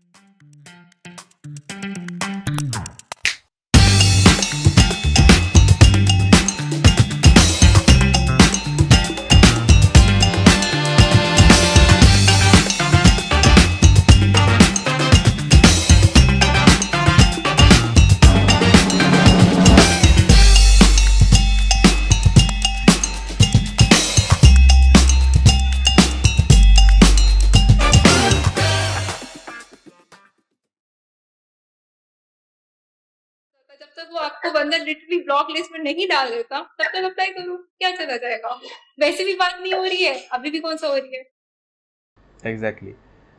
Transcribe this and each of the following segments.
जब तक वो आपको बंदा लिटरली ब्लॉक लिस्ट में नहीं डाल देता तब तक अप्लाई करो, क्या चला जाएगा। वैसे भी बात नहीं हो रही है, अभी भी कौन सा हो रही है। एग्जैक्टली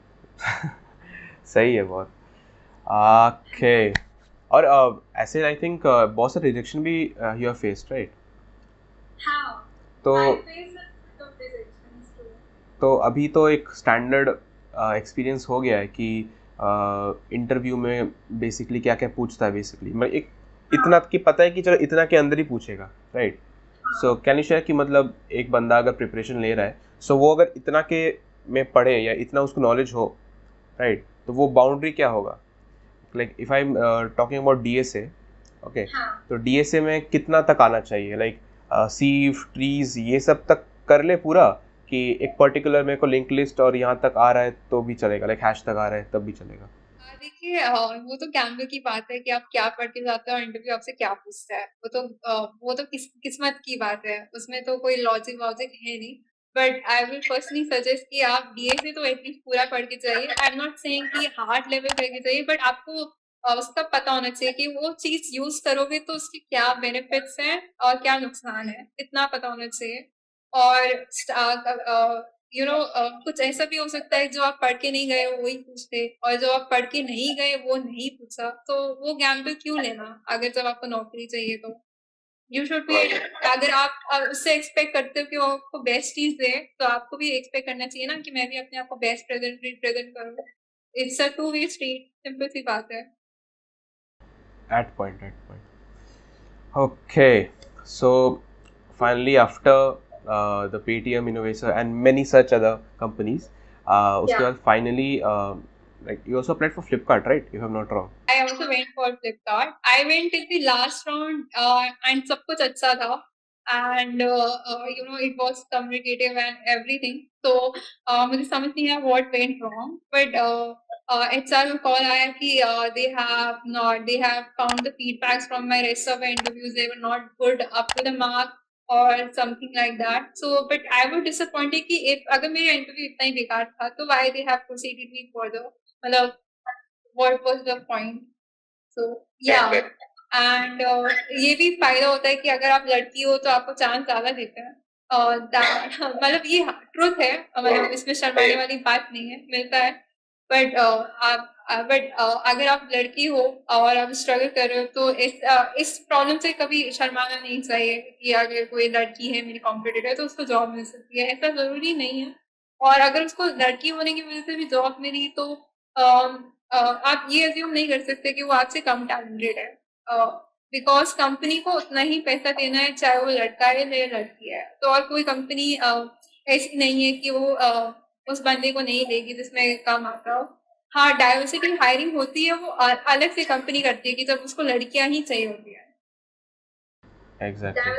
सही है बहुत। ओके और ऐसे आई थिंक बहुत सारे रिजेक्शन भी यू हैव फेस्ड राइट। हाँ, तो I face a lot of rejections too. तो अभी तो एक स्टैंडर्ड एक्सपीरियंस हो गया है कि इंटरव्यू में बेसिकली क्या क्या पूछता है। बेसिकली मैं एक इतना कि पता है कि चलो इतना के अंदर ही पूछेगा right. So can you share कि मतलब एक बंदा अगर प्रिपरेशन ले रहा है सो वो अगर इतना के में पढ़े या इतना उसको नॉलेज हो राइट तो वो बाउंड्री क्या होगा। Like if I am talking about DSA okay तो डीएसए में कितना तक आना चाहिए लाइक सीव ट्रीज ये सब तक कर ले पूरा कि एक पर्टिकुलर मेरे को लिंक लिस्ट और यहाँ तक आ रहा है तो भी चलेगा लाइक हैश तक आ रहा है तब भी चलेगा। देखिए वो तो कैम्बल की बात है कि आप क्या पढ़ के जाते हो और इंटरव्यू आपसे क्या पूछता है। वो तो किस्मत की बात है, उसमें तो कोई लॉजिक वॉजिक है नहीं। But I will personally suggest कि आप डीएसए तो एटलीस्ट पूरा पढ़ के जाइए। आई एम नॉट सेइंग कि हार्ड लेवल पढ़ के जाइए, बट आपको उसका पता होना चाहिए कि वो चीज यूज करोगे तो उसके क्या बेनिफिट्स हैं और क्या नुकसान है, इतना पता होना चाहिए। और कुछ ऐसा भी हो सकता है जो आप पढ़ के नहीं गए हो वही पूछते, और जो आप पढ़ के नहीं गए वो नहीं पूछा, तो वो गैम्बल क्यों लेना अगर जब आपको नौकरी चाहिए तो। यू शुड बी, अगर आप उससे एक्सपेक्ट करते हो कि वो आपको बेस्ट चीज दे तो आपको भी एक्सपेक्ट करना चाहिए ना कि मैं भी अपने आप को बेस्ट प्रेजेंट करूँ। It's a two way street, simple सी बात है। At point. Okay, so finally after the Paytm, Innovator and many such other companies, उसके बाद finally like you also applied for Flipkart, right? If I'm not wrong. I also went for Flipkart. I went till the last round and सब कुछ अच्छा था, and it was communicative and everything. So मुझे समझ नहीं आया what went wrong, but HR को call आया कि they have found the feedbacks from my rest of the interviews, they were not good up to the mark or something like that. So but I was disappointed कि if अगर मेरा interview इतना ही बेकार था तो why they have proceeded me further, मतलब what was the point? So yeah, and ये भी फायदा होता है कि अगर आप लड़की हो तो आपको चांस ज्यादा देते हैं। मतलब ये ट्रुथ है, मतलब इसमें शर्माने वाली बात नहीं है, मिलता है। बट अगर आप लड़की हो और आप स्ट्रगल कर रहे हो तो इस प्रॉब्लम से कभी शर्माना नहीं चाहिए कि अगर कोई लड़की है मेरी कॉम्पिटिटर है तो उसको जॉब मिल सकती है, ऐसा जरूरी नहीं है। और अगर उसको लड़की होने की वजह से भी जॉब मिली तो आप ये अज्यूम नहीं कर सकते कि वो आपसे कम टैलेंटेड है, बिकॉज कंपनी को उतना ही पैसा देना है चाहे वो लड़का है या लड़की है। तो और कोई कंपनी ऐसी नहीं है कि वो उस बंदे को नहीं लेगी जिसमें कम आता हो। हाँ, डाइवर्सिटी हायरिंग होती है, वो अलग से कंपनी करती है कि जब उसको लड़कियां ही चाहिए होती है। Exactly.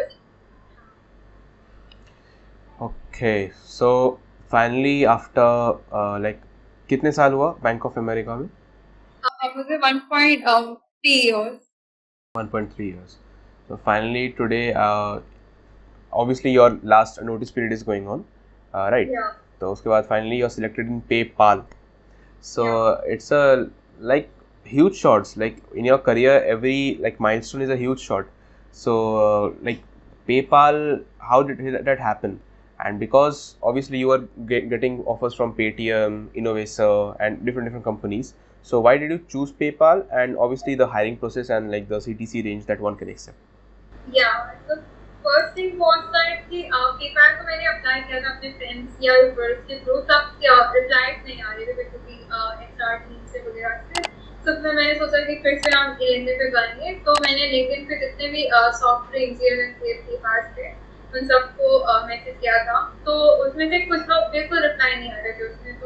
Okay, so finally after like कितने साल हुआ बैंक ऑफ अमेरिका में? मुझे 1.3 years. 1.3 years. So finally today, obviously your last notice period is going on, right? Yeah. तो उसके बाद finally you're selected in PayPal. So it's a like huge shots. Like in your career, every like milestone is a huge shot. So like PayPal, how did that happen? And because obviously you are getting offers from Paytm, Innovator, and different companies. So why did you choose PayPal? And obviously the hiring process and like the CTC range that one can accept. Yeah, so first thing was that कि PayPal को मैंने apply किया था अपने friends या refers के through, तब replies नहीं आ रहे थे क्योंकि HR टीम से वगैरह से। तो फिर मैंने सोचा कि फिर से हम लिंक्डइन पे जाएंगे, तो मैंने लिंक्डइन पे जितने भी सॉफ्टवेयर इंजीनियर के पास थे उन सबको मैसेज किया था। तो उसमें से कुछ लोग बिल्कुल रिप्लाई नहीं आ रहे थे उसमें, तो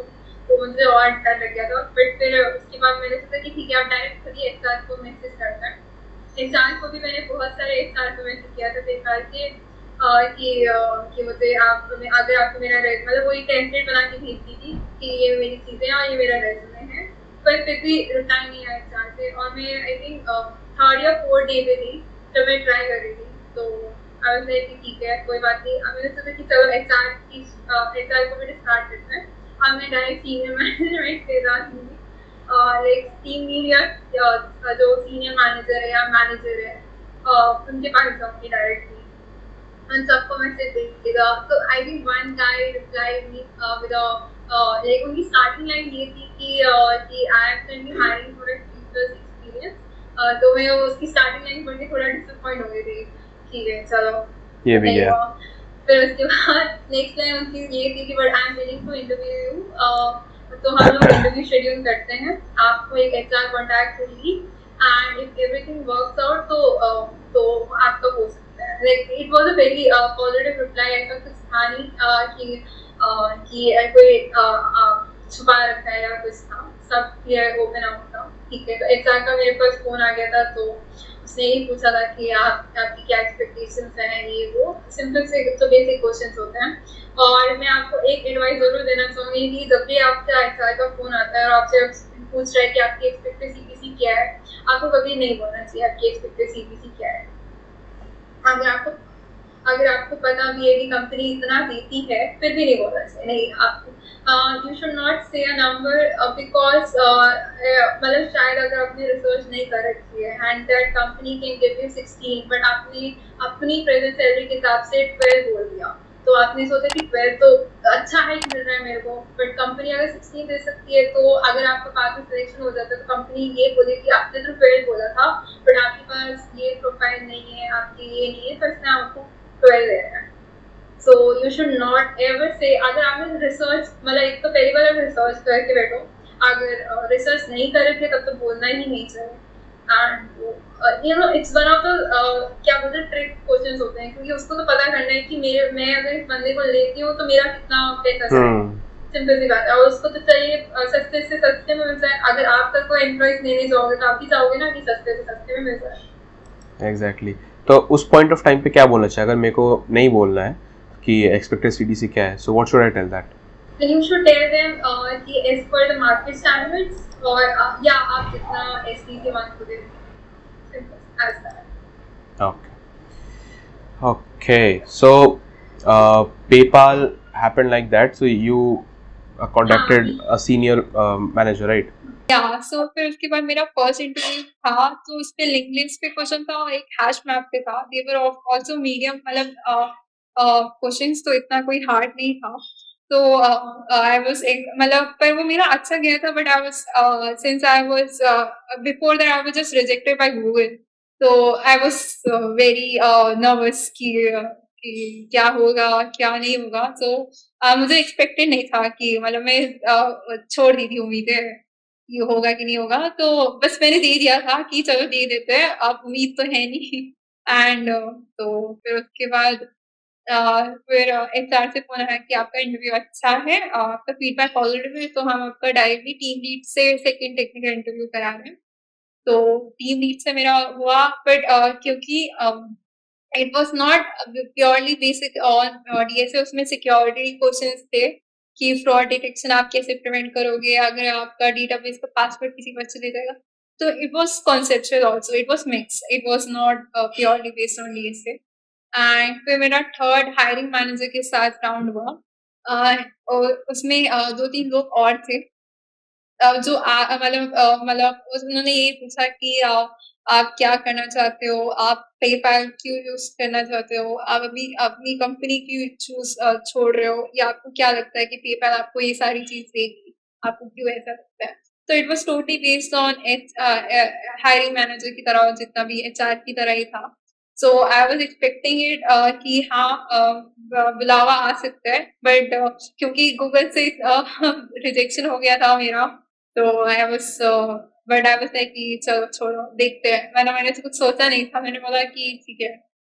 तो मुझे और डर लग गया था। बट फिर उसके बाद मैंने सोचा कि ठीक है, आप डायरेक्ट खुद ही एचआर को मैसेज करते हैं। एचआर को भी मैंने बहुत सारे एचआर को मैसेज किया था बेकार के कि मुझे आप अगर आपको मेरा मतलब वो एक टेम्पलेट बना के भेजती थी कि ये मेरी चीज़ें हैं और ये मेरा रेज्यूमे है, पर फिर भी रिप्लाई नहीं आया एचआर से। और मैं आई थिंक 3rd या 4th डे पे थी जब मैं ट्राई कर रही थी, तो आई वाज लाइक ठीक है कोई बात नहीं। अब मैंने सोचा कि चलो एचआर को भी स्टार्ट करते हैं। अब मैं डायरेक्ट सीनियर मैनेजमेंट के साथ मिली, लाइक टीम लीड या जो सीनियर मैनेजर है या मैनेजर है उनके पास जाऊंगी डायरेक्टली and सबको मैसेज देगा। तो I think one guy replied me with like उनकी स्टार्टिंग लाइन ये थी कि I am currently hiring for a 3+ experience। तो मैं उसकी स्टार्टिंग लाइन पढ़ के थोड़ा डिसअपॉइंट हो गई थी। ठीक है चलो ये भी नहीं है। हुआ। फिर उसके बाद नेक्स्ट लाइन उनकी ये थी कि but I am willing to interview you. तो हम लोग इंटरव्यू शेड्यूल करते हैं, आपको एक एचआर कॉन्टैक्ट होगी and if everything works out तो आपका हो सकता है। Like it was a very positive reply. ऐसा कुछ था नहीं कि कोई छुपा रखा है या कुछ था, सब क्लियर ओपन आउट था। ठीक है, तो एचआर का मेरे पास फोन आ गया था, तो उसने यही पूछा था कि आपकी क्या एक्सपेक्टेशंस हैं, ये वो सिंपल से तो बेसिक क्वेश्चंस होते हैं। और मैं आपको एक एडवाइस जरूर देना चाहूंगी कि जब भी आपका एचआर का फोन आता है और आपसे पूछ रहा है कि आपकी एक्सपेक्टेड सीपीसी क्या है, आपको कभी नहीं बोलना चाहिए आपकी एक्सपेक्टेड सीपीसी क्या है। अगर आपको पता भी है कि कंपनी इतना देती है, फिर भी नहीं बोलना चाहिए। नहीं, आपको यू शुड नॉट से अ नंबर बिकॉज मतलब शायद अगर आपने रिसर्च नहीं कर रखी है and that company can give you 16 but आपने अपनी प्रेजेंट सैलरी के हिसाब से 12 बोल दिया, तो आपने सोचा कि 12 तो अच्छा हाइक मिल रहा है मेरे को, बट कंपनी अगर 16 दे सकती है, तो अगर आपका पास में सिलेक्शन हो जाता है तो कंपनी ये बोले कि आपने तो 12 बोला था बट आपके पास ये प्रोफाइल नहीं है, आपकी ये नहीं है, तो इसमें आपको 12 दे रहा है। So you should not ever say, अगर आपने रिसर्च मतलब एक तो पहली बार रिसर्च करके बैठो, अगर रिसर्च नहीं कर रखे तब तो बोलना ही नहीं चाहिए। And you know it's one of the क्या बोलते हैं ट्रिक क्वेश्चंस होते हैं, क्योंकि उसको तो पता करना है कि मैं अगर इस बंदे को लेती हूँ तो मेरा कितना पैसा जाएगा। सिंपल सी बात है, और उसको तो चाहिए सस्ते से सस्ते में मिल जाए। अगर आप तक को एम्प्लॉइज लेने जाओगे तो आप भी चाहोगे ना कि सस्ते से सस्ते में मिल जाए। एग्जैक्टली। तो उस पॉइंट ऑफ टाइम पे क्या बोलना चाहिए अगर मेरे को नहीं बोलना है कि एक्सपेक्टेड सीडीसी क्या है, so what should I tell that? Then you should tell them कि as per the market standards और या आप जितना SDC मान को देते हैं, simple as that. Okay. Okay. So PayPal happened like that. So you contacted a senior manager, right? Yeah. So फिर उसके बाद मेरा फर्स्ट इंटरव्यू था, तो उस पे लिंक्डइन पे क्वेश्चन था, एक हैश मैप पे था। दे वर आल्सो मीडियम, मतलब क्वेश्चंस तो इतना कोई हार्ड नहीं था। तो आई वाज मतलब पर वो मेरा अच्छा गया था, but I was since I was before that I was just rejected by Google. तो आई वाज वेरी नर्वस कि क्या होगा क्या नहीं होगा। तो मुझे एक्सपेक्टेड नहीं था कि मतलब मैं छोड़ दी थी उम्मीदें ये होगा कि नहीं होगा, तो बस मैंने दे दिया था कि चलो दे देते हैं, अब उम्मीद तो है नहीं। एंड तो फिर उसके बाद फिर एचआर से फोन आया कि आपका इंटरव्यू अच्छा है, आपका फीडबैक पॉजिटिव है, तो हम आपका डायरेक्टली टीम लीड से सेकंड टेक्निकल इंटरव्यू करा रहे हैं। तो टीम लीड से मेरा हुआ, बट क्योंकि it was not purely basic on DSA, उसमें सिक्योरिटी क्वेश्चंस थे कि फ्रॉड डिटेक्शन आप कैसे प्रिवेंट करोगे अगर आपका डेटाबेस का पासवर्ड किसी पर चले जाएगा। तो it was conceptual also, it was mix, it was not purely based on DSA. And फिर मेरा थर्ड हायरिंग मैनेजर के साथ राउंड हुआ, और उसमें 2-3 लोग और थे। मतलब उन्होंने ये पूछा कि आप क्या करना चाहते हो, आप पेपैल क्यों यूज करना चाहते हो, आप अभी अपनी कंपनी क्यों छोड़ रहे हो, या आपको क्या लगता है कि पेपैल आपको ये सारी चीज देगी, आपको क्यों ऐसा लगता है। तो it was totally based on hiring manager की तरह, जितना भी एचआर की तरह ही था। So I was expecting it कि हाँ बुलावा आ सकता है, बट क्योंकि गूगल से रिजेक्शन हो गया था मेरा, तो I was but I was like कि चलो छोड़ो देखते हैं। मैंने तो कुछ सोचा नहीं था, मैंने बोला कि ठीक है।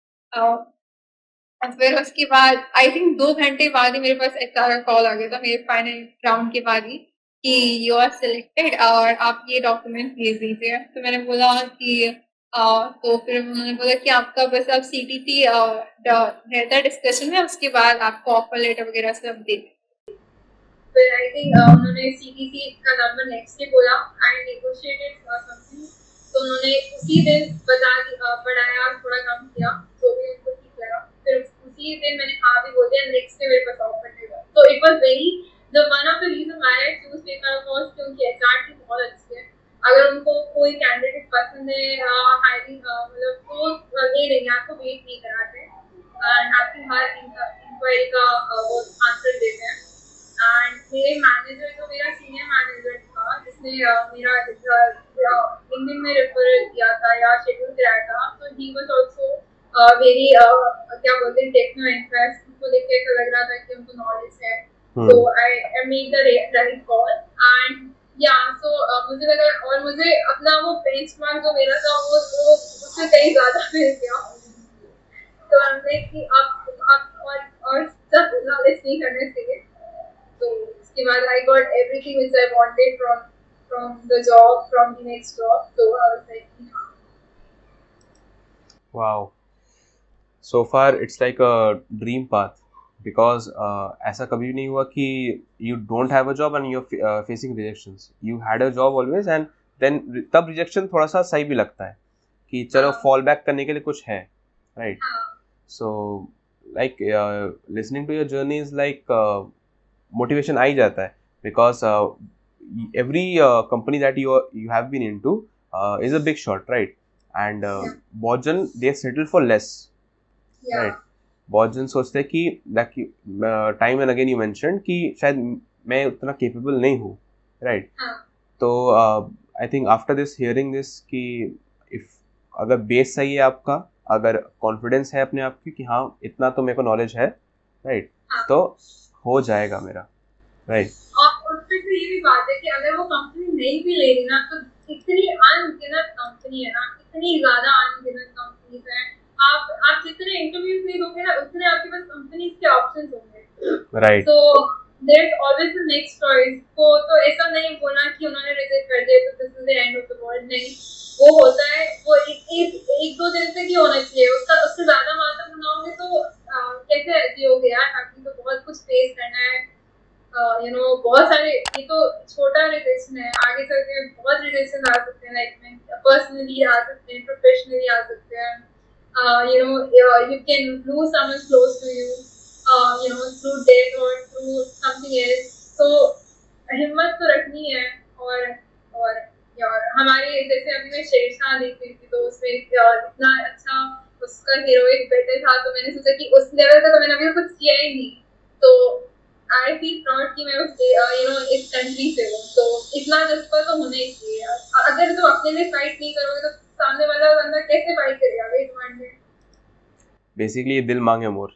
फिर उसके बाद आई थिंक 2 घंटे बाद ही मेरे पास एचआर का कॉल आ गया था, मेरे फाइनल राउंड के बाद ही, कि यू आर सिलेक्टेड और आप ये डॉक्यूमेंट भेज दीजिए। तो मैंने बोला कि तो फिर उन्होंने बोला कि आपका बस अब CTC रहता है डिस्कशन में, उसके बाद आपको ऑफर लेटर वगैरह सब दे देंगे। फिर आई थिंक उन्होंने CTC का नंबर नेक्स्ट डे बोला एंड नेगोशिएटेड समथिंग। तो उन्होंने उसी दिन बढ़ाया, थोड़ा कम किया, जो भी उनको ठीक लगा। फिर उसी दिन मैंने हाँ भी बोल दिया, नेक्स्ट डे मेरे पास ऑफर लेगा। तो it was very the one of the reason why I choose PayPal was क्योंकि एचआर की बहुत अच्छी है। अगर उनको कोई कैंडिडेट पसंद है हाईली मतलब तो ले लेंगे, आपको वेट नहीं कराते एंड आपकी हर इंक्वायरी का वो आंसर देते हैं। एंड मेरे मैनेजर जो मेरा सीनियर मैनेजर था, जिसने मेरा लिंक्डइन में रेफरल किया था या शेड्यूल कराया था, तो ही वाज आल्सो वेरी क्या बोलते हैं टेक्नो इंटरेस्ट, उनको देख के लग रहा था कि उनको नॉलेज है। तो I made the right call and yeah so मुझे लगा, और मुझे अपना वो बेंचमार्क जो मेरा था वो उससे कहीं ज्यादा मिल गया। तो हमने कि अब और सब नॉलेज नहीं करने चाहिए। तो उसके बाद I got everything which I wanted from the job, from the next job. So I was like, yeah. Wow. So far it's like a dream path because ऐसा कभी नहीं हुआ कि you don't have a job and you're facing rejections. You had a job always and then तब rejection थोड़ा सा सही भी लगता है कि चलो fall back करने के लिए कुछ है, right? So like listening to your journey is like motivation आ ही जाता है because every company that you have been into is a big shot, right? And बहुत जन they settle for less, right? बहुत जन सोचते हैं कि time and again you mention कि शायद मैं उतना केपेबल नहीं हूँ, राइट? तो I think after this hearing this कि इफ अगर बेस सही है आपका, अगर कॉन्फिडेंस है अपने आप की कि हाँ इतना तो मेरे को नॉलेज है, राइट, तो हो जाएगा मेरा, राइट। और फिर तो ये भी बात है कि अगर वो कंपनी नहीं भी ले रही ना, तो इतनी अनगिनत कंपनी है ना, इतनी ज्यादा अनगिनत कंपनीज है, आप जितने इंटरव्यूज नहीं दोगे ना, उतने आपके पास कंपनीज के ऑप्शंस होंगे, राइट? तो there is always the next choice. तो ऐसा नहीं बोलना कि उन्होंने रिजेक्ट कर दिया तो this is the end of the world, नहीं। वो होता है, वो एक दो दिन तक ही होना चाहिए, उससे ज्यादा मात्रा बनाओगे तो कैसे जियोगे यार? आपको तो बहुत कुछ फेस करना है, बहुत सारे। ये तो छोटा रिलेशन है, आगे चल के बहुत रिलेशन आ सकते हैं, लाइक में पर्सनली आ सकते हैं, प्रोफेशनली आ सकते हैं। You can lose someone close to you, through death or through something else. तो हिम्मत तो रखनी है। और यार हमारे जैसे अभी मैं शेरशाह देख रही थी, तो उसमें इतना अच्छा उसका हीरोइक बेटर था, तो मैंने सोचा कि उस लेवल का तो मैंने अभी कुछ किया ही नहीं, तो आई फील प्राउड कि मैं उस इस कंट्री से हूँ। तो इतना जज्बा तो होना ही चाहिए। अगर तुम अपने लिए फाइट नहीं करोगे तो सामने वाला बंदा कैसे फाइट करेगा वेट वन डे? बेसिकली दिल मांगे मोर।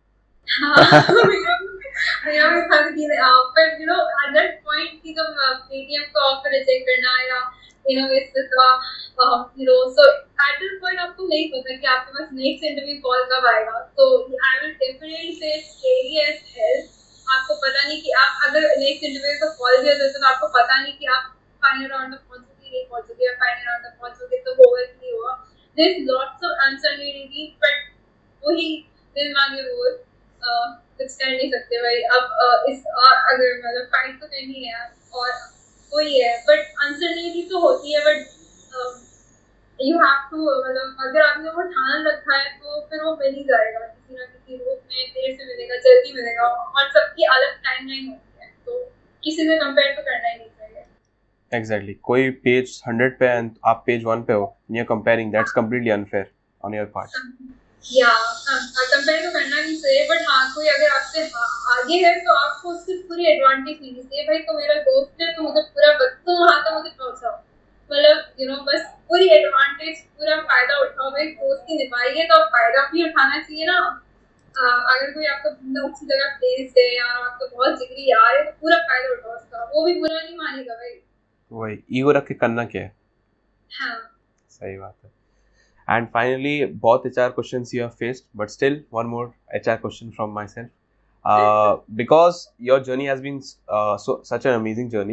पर at that point कि जब पेटीएम का ऑफर रिजेक्ट करना या इसका so at that point आपको नहीं पता कि आपके पास नेक्स्ट इंटरव्यू कॉल कब आएगा। तो I will definitely say scary as hell. आपको पता नहीं कि आप अगर नेक्स्ट इंटरव्यू का कॉल दिया जाए तो आपको पता नहीं कि आप फाइनल राउंड तक पहुंचोगे नहीं पहुंचोगे, या फाइनल राउंड तक पहुंचोगे तो होगा कि नहीं होगा। There is lots of uncertainty, but वही दिल मांगे मोर, कुछ कर नहीं सकते भाई। अब इस अगर मतलब फाइट तो करनी है और वही है, बट अनसर्टेनिटी तो होती है, बट यू हैव टू, मतलब अगर आपने वो ठान रखा है तो फिर वो मिल ही जाएगा किसी ना किसी रूप में, देर से मिलेगा जल्दी मिलेगा, और सबकी अलग टाइमलाइन होती है, तो किसी से कंपेयर तो करना ही नहीं चाहिए। एग्जैक्टली कोई पेज 100 पे एंड आप पेज 1 पे हो, you are comparing, that's completely unfair on your part. या कंपेयर तो करना नहीं चाहिए, बट हाँ कोई अगर आपसे आगे है तो आपको उसकी पूरी एडवांटेज लेनी चाहिए। भाई तो मेरा दोस्त है तो मुझे पूरा तुम वहां तक मुझे पहुंचाओ, मतलब बस पूरी एडवांटेज पूरा फायदा उठाओ। भाई दोस्ती निभाइए तो फायदा भी उठाना चाहिए ना। अगर कोई आपको अच्छी जगह प्लेस है या आपको बहुत जिगरी यार है तो पूरा फायदा उठाओ उसका, वो भी बुरा नहीं मानेगा भाई। वही ईगो रख के करना क्या है। हाँ सही बात है। And finally, both HR questions you have faced, but still one more HR question from myself. Because your journey has been such an amazing journey,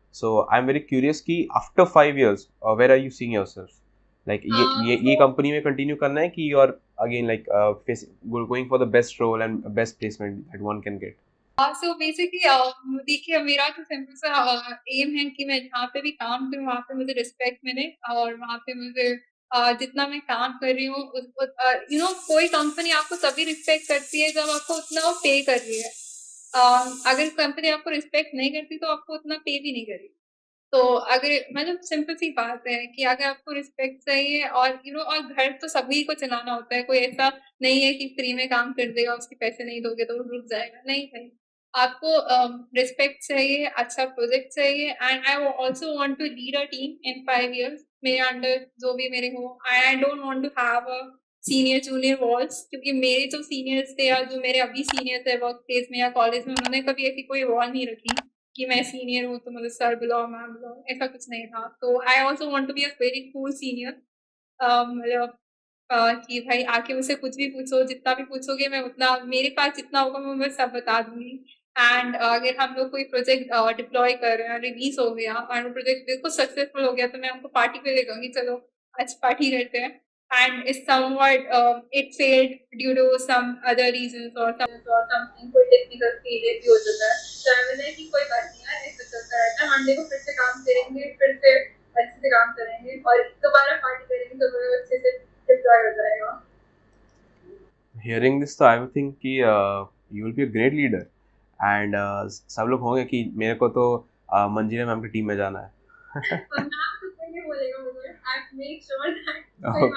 So I'm very curious कि after 5 years, where are you seeing yourself? Like ये company में continue करना है कि you are again like going for the best role and best placement that one can get? सो basically देखिए मेरा तो सिंपल सा एम है कि मैं जहाँ पे भी काम करूँ वहाँ पे मुझे रिस्पेक्ट मिले और वहाँ पे मुझे जितना मैं काम कर रही हूँ यू नो कोई कंपनी आपको तभी रिस्पेक्ट करती है जब आपको उतना वो पे कर रही है। अगर कंपनी आपको रिस्पेक्ट नहीं करती तो आपको उतना पे भी नहीं करेगी। तो अगर मतलब सिंपल सी बात है कि अगर आपको रिस्पेक्ट चाहिए और यू नो और घर तो सभी को चलाना होता है, कोई ऐसा नहीं है कि फ्री में काम कर देगा, उसके पैसे नहीं दोगे तो वो रुक जाएगा, नहीं भाई। आपको रिस्पेक्ट चाहिए, अच्छा प्रोजेक्ट चाहिए and I also want to lead a team in 5 years. मेरे अंडर जो भी मेरे हो, I don't want to have a senior junior walls, क्योंकि मेरे जो सीनियर्स थे या जो मेरे अभी सीनियर्स है वर्क प्लेस में या कॉलेज में, उन्होंने कभी ऐसी कोई वॉल नहीं रखी कि मैं सीनियर हूँ तो मुझे सर बुलाओ मैम बुलाओ, ऐसा कुछ नहीं था। तो I also want to be a very cool senior. मतलब कि भाई आके मुझसे कुछ भी पूछो, जितना भी पूछोगे मैं उतना, मेरे पास जितना होगा मैं सब बता दूंगी। एंड अगर हम लोग कोई प्रोजेक्ट डिप्लॉय कर रहे हैं, रिलीज हो गया और वो प्रोजेक्ट बिल्कुल सक्सेसफुल हो गया, तो मैं आपको पार्टी पे ले जाऊंगी, चलो आज पार्टी करते हैं। And if somewhat it failed due to some other reasons और समथिंग, कोई टेक्निकल फेलियर भी हो जाता है, तो आई विल कि कोई बात नहीं यार, ऐसा चलता रहता है, मंडे को फिर से काम करेंगे, फिर से अच्छे से काम करेंगे और दोबारा पार्टी करेंगे तो अच्छे से डिप्लॉय हो जाएगा। Hearing this, तो I would think कि you will be a great leader and सब लोग होंगे कि मेरे को तो मंजिला मैम की टीम में जाना है। और नाम तो कोई नहीं बोलेगा मुझे, आई मेक श्योर दैट कोई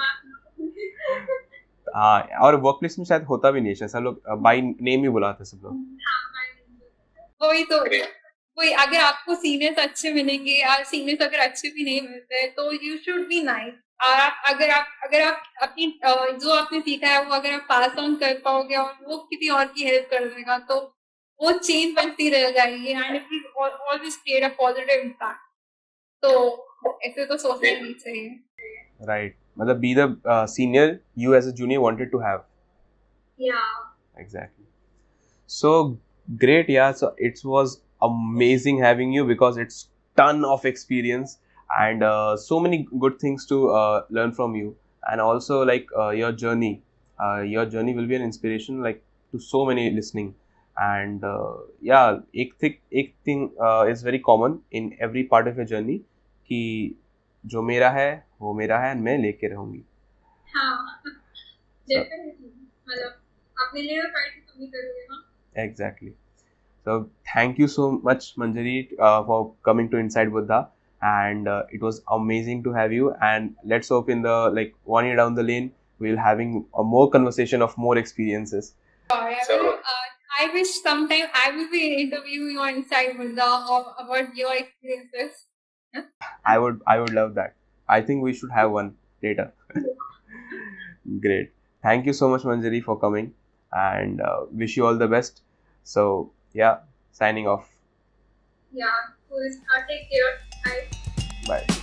हाँ, और वर्क प्लेस में शायद होता भी नहीं है, सब लोग बाय नेम ही बुलाते हैं सब लोग। वही तो वही, अगर आपको सीनियर्स अच्छे मिलेंगे या सीनियर्स अगर अच्छे भी नहीं मिलते तो यू शुड बी नाइस। और अगर आप अपनी जो आपने सीखा है वो अगर आप पास ऑन कर पाओगे और वो किसी और की हेल्प कर देगा तो वो चेंज बनती रह जाएगी and it will always create a positive impact. तो ऐसे तो सोचना ही नहीं चाहिए। राइट, मतलब be the senior you as a junior wanted to have. Yeah. Exactly. So great, yeah. So it was amazing having you because it's ton of experience and so many good things to learn from you, and also like your journey will be an inspiration like to so many listening. And yeah, एक thing is very common in every part of your journey कि जो मेरा है वो मेरा है मैं लेके रहूंगी। हाँ, definitely. मतलब अपने लिए फाइट तुम ही करोगे ना। Exactly. So thank you so much, Manjari, for coming to Inside Buddha, and it was amazing to have you. And let's hope in the like 1 year down the lane we'll having a more conversation of more experiences. So I wish sometime I will be interviewing you on Inside Buddha about your experiences. I would love that. I think we should have one later. Great. Thank you so much, Manjari, for coming, and wish you all the best. So yeah, signing off. Yeah, take care. Bye. Bye.